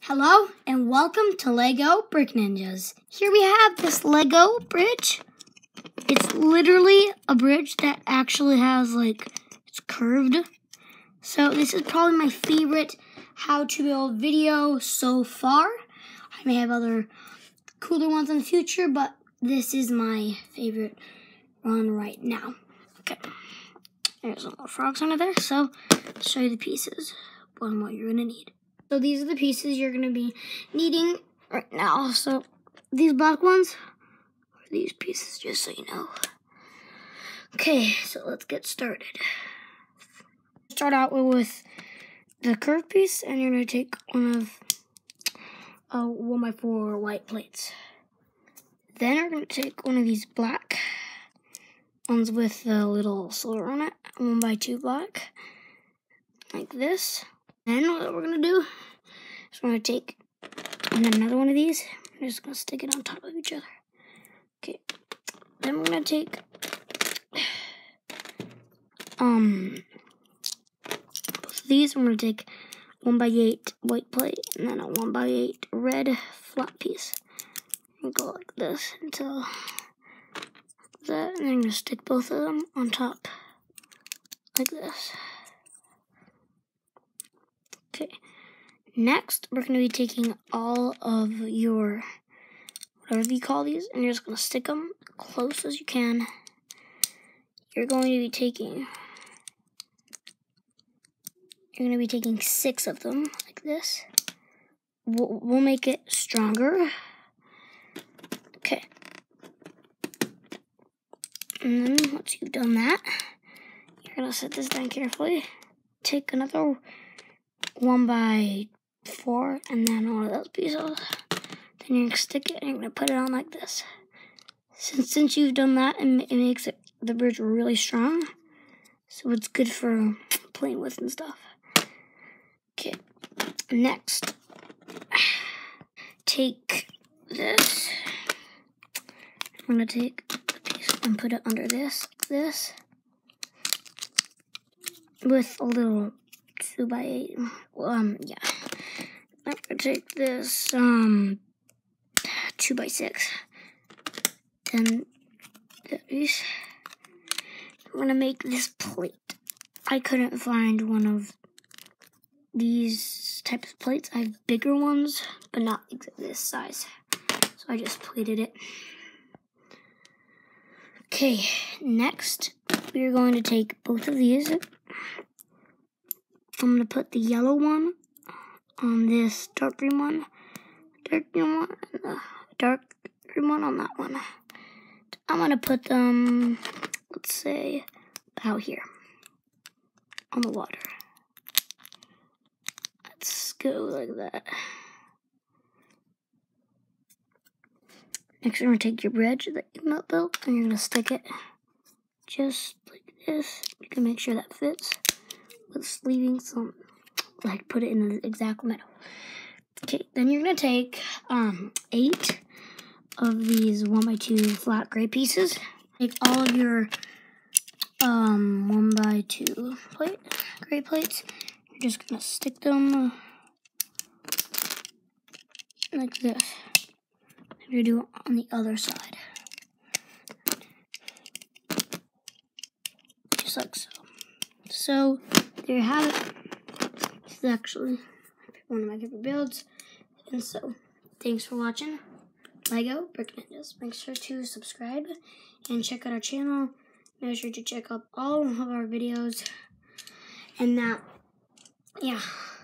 Hello and welcome to Lego Brick Ninjas. Here we have this Lego bridge. It's literally a bridge that actually has it's curved. So this is probably my favorite how to build video so far. I may have other cooler ones in the future, but this is my favorite one right now. Okay, there's some more frogs under there. So I'll show you the pieces and what you're gonna need. So these are the pieces you're going to be needing right now. So these black ones are these pieces, just so you know. Okay, so let's get started. Start out with the curved piece, and you're going to take one of 1x4 white plates. Then you're going to take one of these black ones with the little silver on it, 1x2 black, like this. Then what we're going to do is we're going to take another one of these. I'm just going to stick it on top of each other. Okay. Then we're going to take both of these. I'm going to take 1x8 white plate and then a 1x8 red flat piece. And go like this until that. And then I'm going to stick both of them on top like this. Okay, next we're going to be taking all of your, whatever you call these, and you're just going to stick them close as you can. You're going to be taking 6 of them, like this. We'll make it stronger. Okay. And then once you've done that, you're going to set this down carefully. Take another 1x4 and then one of those pieces. Then you're gonna stick it and you're gonna put it on like this. Since you've done that, it makes the bridge really strong, so it's good for playing with and stuff. Okay, next, take this. I'm gonna take the piece and put it under this with a little 2x8. Yeah. I'm gonna take this 2x6. Then these. I'm gonna make this plate. I couldn't find one of these types of plates. I have bigger ones, but not this size. So I just plated it. Okay, next we're going to take both of these. I'm going to put the yellow one on this dark green one, and the dark green one on that one. I'm going to put them, let's say, about here on the water. Let's go like that. Next, you're going to take your bridge that you built, and you're going to stick it just like this. You can make sure that fits with leaving some, put it in the exact middle. Okay, then you're going to take 8 of these 1x2 flat gray pieces. Take all of your 1x2 gray plates. You're just going to stick them like this. You're going to do it on the other side. Just like so. So, there you have it. This is actually one of my favorite builds. And so, thanks for watching Lego Brick Ninjas. Make sure to subscribe and check out our channel. Make sure to check out all of our videos. And yeah.